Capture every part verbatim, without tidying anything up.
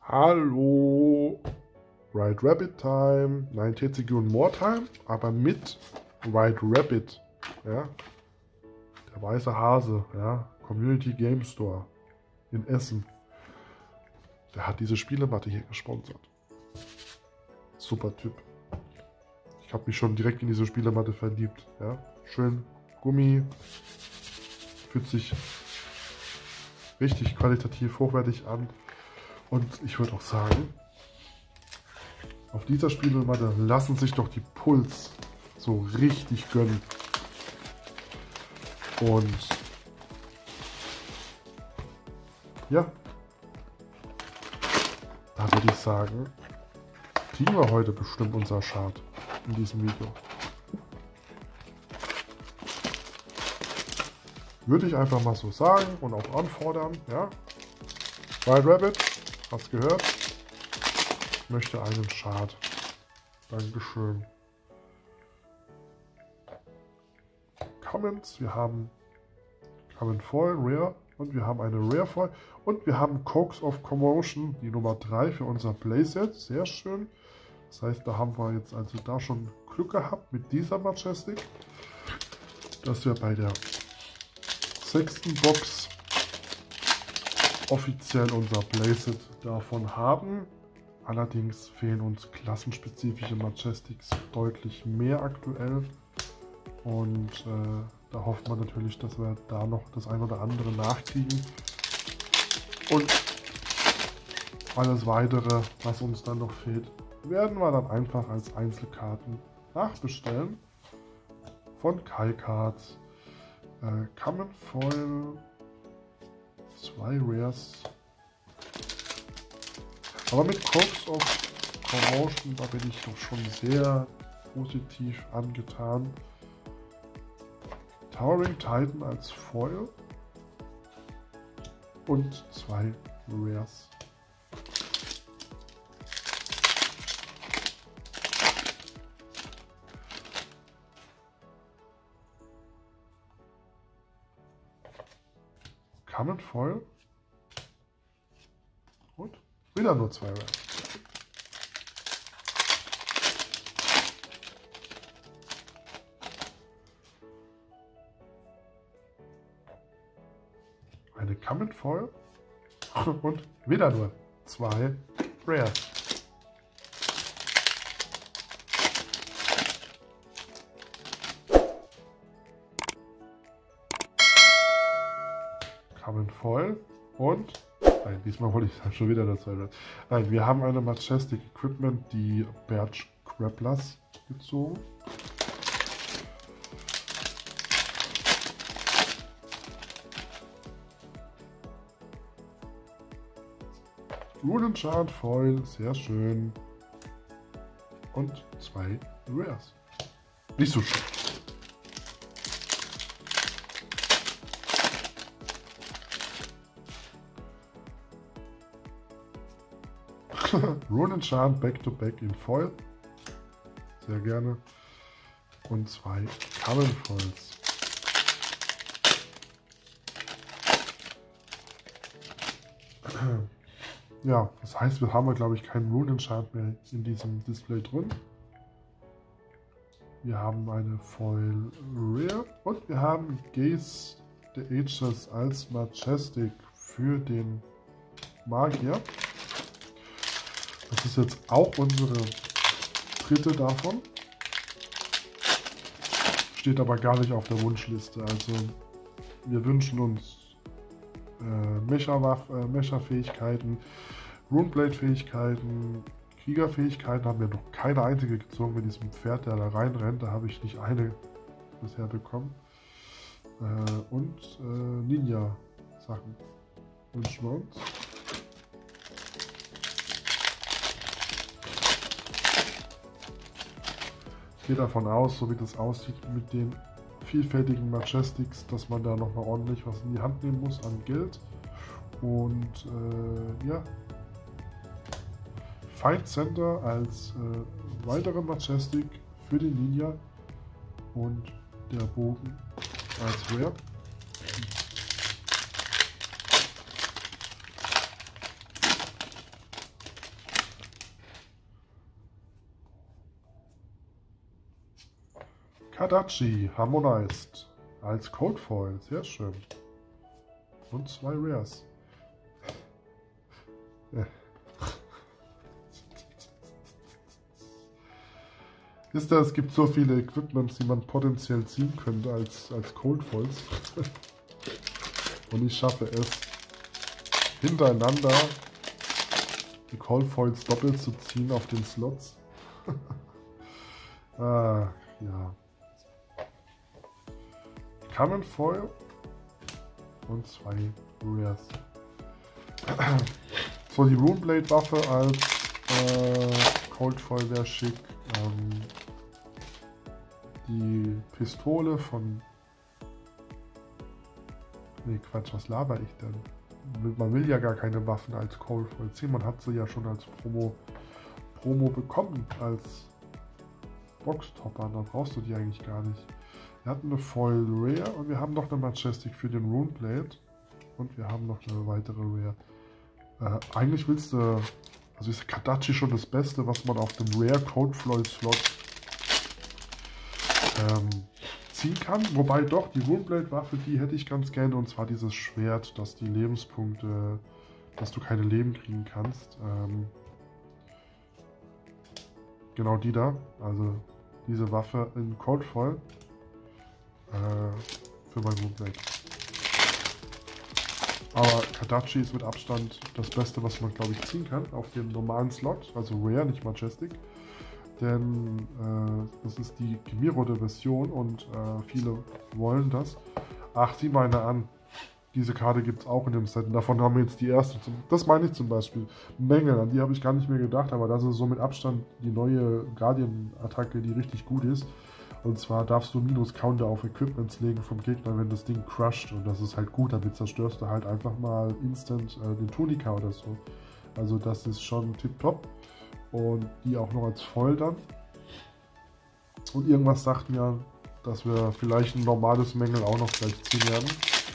Hallo, White Rabbit Time, neunzehn Sekunden More Time, aber mit White Rabbit, ja, der weiße Hase, ja, Community Game Store in Essen. Der hat diese Spielematte hier gesponsert. Super Typ. Ich habe mich schon direkt in diese Spielematte verliebt, ja, schön Gummi, fühlt sich richtig qualitativ hochwertig an. Und ich würde auch sagen, auf dieser Spielematte lassen sich doch die Puls so richtig gönnen. Und ja, da würde ich sagen, kriegen wir heute bestimmt unser Chart in diesem Video. Würde ich einfach mal so sagen und auch anfordern, ja. White Rabbit, hast gehört? Ich möchte einen Chart. Dankeschön. Comments, wir haben Common Foil, Rare und wir haben eine Rare Foil und wir haben Coax of Commotion, die Nummer drei für unser Playset. Sehr schön. Das heißt, da haben wir jetzt also da schon Glück gehabt mit dieser Majestic, dass wir bei der sechsten Box offiziell unser Playset davon haben. Allerdings fehlen uns klassenspezifische Majestics deutlich mehr aktuell. Und äh, da hofft man natürlich, dass wir da noch das ein oder andere nachkriegen. Und alles weitere, was uns dann noch fehlt, werden wir dann einfach als Einzelkarten nachbestellen. Von Kai Cards. Äh, Common Foil. Zwei Rares. Aber mit Coax of Commotion, da bin ich doch schon sehr positiv angetan. Towering Titan als Foil. Und zwei Rares. Common Foil und wieder nur zwei Rares. Eine Common Foil und wieder nur zwei Rares. Common Foil und nein, diesmal wollte ich schon wieder dazu. Nein, wir haben eine Majestic Equipment, die Birch Grapplers gezogen. Runenchart Foil, sehr schön. Und zwei Rares. Nicht so schön. Runenchant Back to Back in Foil. Sehr gerne. Und zwei Common Foils. Ja, das heißt, wir haben, glaube ich, keinen Runenchant mehr in diesem Display drin. Wir haben eine Foil Rare und wir haben Gaze the Ages als Majestic für den Magier. Das ist jetzt auch unsere dritte davon. Steht aber gar nicht auf der Wunschliste. Also wir wünschen uns äh, Mecha-Fähigkeiten, Runeblade-Fähigkeiten, Kriegerfähigkeiten. Haben wir noch keine einzige gezogen mit diesem Pferd, der da reinrennt. Da habe ich nicht eine bisher bekommen. Äh, und äh, Ninja-Sachen wünschen wir uns. Ich gehe davon aus, so wie das aussieht mit den vielfältigen Majestics, dass man da nochmal ordentlich was in die Hand nehmen muss an Geld. Und äh, ja, Fight Center als äh, weitere Majestic für den Ninja und der Bogen als Rare. Kadachi Harmonized als Code Foil, sehr schön. Und zwei Rares. Wisst ihr, es gibt so viele Equipments, die man potenziell ziehen könnte als, als Cold Foils. Und ich schaffe es, hintereinander die Cold Foils doppelt zu ziehen auf den Slots. Ah, ja. Common Foil und zwei Rares. So, die Runeblade Waffe als äh, Cold Foil wäre schick. Ähm, die Pistole von... Ne, Quatsch, was laber ich denn? Man will ja gar keine Waffen als Cold Foil ziehen, man hat sie ja schon als Promo, Promo bekommen, als Boxtopper, dann brauchst du die eigentlich gar nicht. Wir hatten eine Foil Rare und wir haben noch eine Majestic für den Runeblade und wir haben noch eine weitere Rare. Äh, eigentlich willst du, also ist Kadachi schon das Beste, was man auf dem Rare Code Foil Slot ähm, ziehen kann. Wobei doch, die Runeblade Waffe, die hätte ich ganz gerne, und zwar dieses Schwert, dass die Lebenspunkte, dass du keine Leben kriegen kannst. Ähm, genau die da, also diese Waffe in Cold Foil äh, für mein Runeblade. Aber Kadachi ist mit Abstand das Beste, was man, glaube ich, ziehen kann auf dem normalen Slot, also Rare, nicht Majestic. Denn äh, das ist die gemirrte Version und äh, viele wollen das. Ach, sieh mal eine an. Diese Karte gibt es auch in dem Set. Und davon haben wir jetzt die erste. Zum, das meine ich zum Beispiel. Mängel, an die habe ich gar nicht mehr gedacht, aber das ist so mit Abstand die neue Guardian-Attacke, die richtig gut ist. Und zwar darfst du Minus-Counter auf Equipments legen vom Gegner, wenn das Ding crusht. Und das ist halt gut, damit zerstörst du halt einfach mal instant äh, den Tunika oder so. Also das ist schon tipptopp. Und die auch noch als Foil dann. Und irgendwas sagt mir, dass wir vielleicht ein normales Mängel auch noch gleich ziehen werden.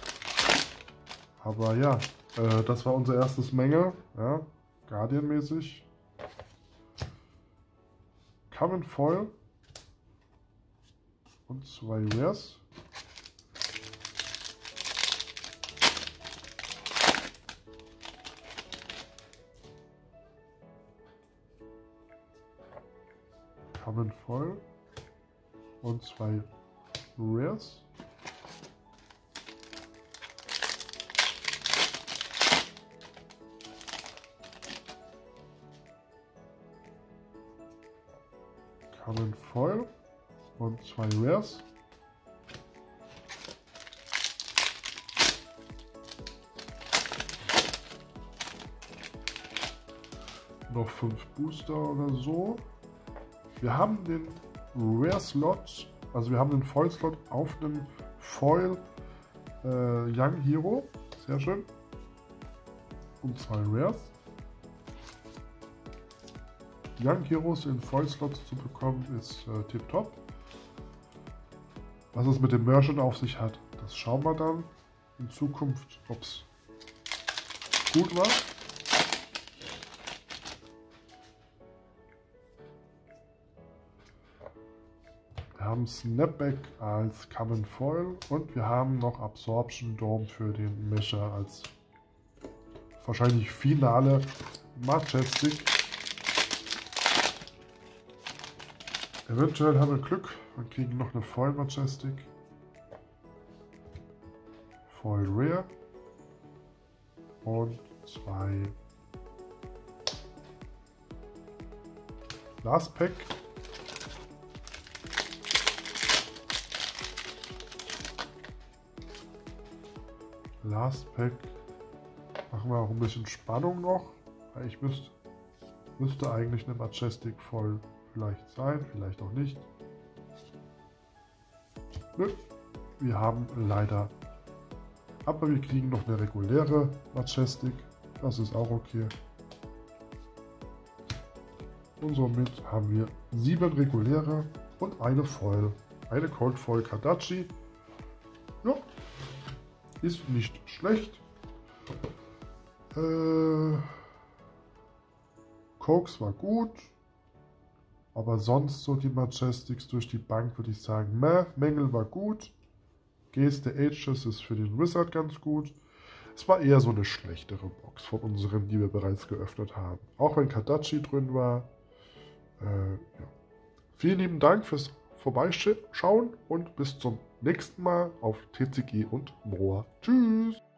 Aber ja, äh, das war unser erstes Mängel. Ja, Guardian-mäßig. Common Foil. Und zwei Rares. Common Foil und zwei Rares. Common Foil und zwei Rares. Noch fünf Booster oder so. Wir haben den Rare Slot, also wir haben den Foil Slot auf einem Foil äh, Young Hero, sehr schön, und zwei Rares. Young Heroes in Foil Slots zu bekommen ist äh, tipptopp. Was es mit dem Merchant auf sich hat, das schauen wir dann in Zukunft, ob es gut war. Wir haben Snapback als Common Foil und wir haben noch Absorption Dome für den Mesher als wahrscheinlich finale Majestic. Eventuell haben wir Glück und kriegen noch eine Foil Majestic. Foil Rare. Und zwei Last Pack. Last Pack. Machen wir auch ein bisschen Spannung noch. Ich müsste, müsste eigentlich eine Majestic voll vielleicht sein, vielleicht auch nicht. Nö, wir haben leider. Aber wir kriegen noch eine reguläre Majestic. Das ist auch okay. Und somit haben wir sieben reguläre und eine Foil. Eine Cold Foil Kadachi. Ja, ist nicht schlecht. Äh, Koks war gut. Aber sonst so die Majestics durch die Bank würde ich sagen, meh, Mängel war gut. Gaze the Ages ist für den Wizard ganz gut. Es war eher so eine schlechtere Box von unseren, die wir bereits geöffnet haben. Auch wenn Kadachi drin war. Äh, ja. Vielen lieben Dank fürs Vorbeischauen und bis zum nächsten Mal auf T C G und Moa. Tschüss!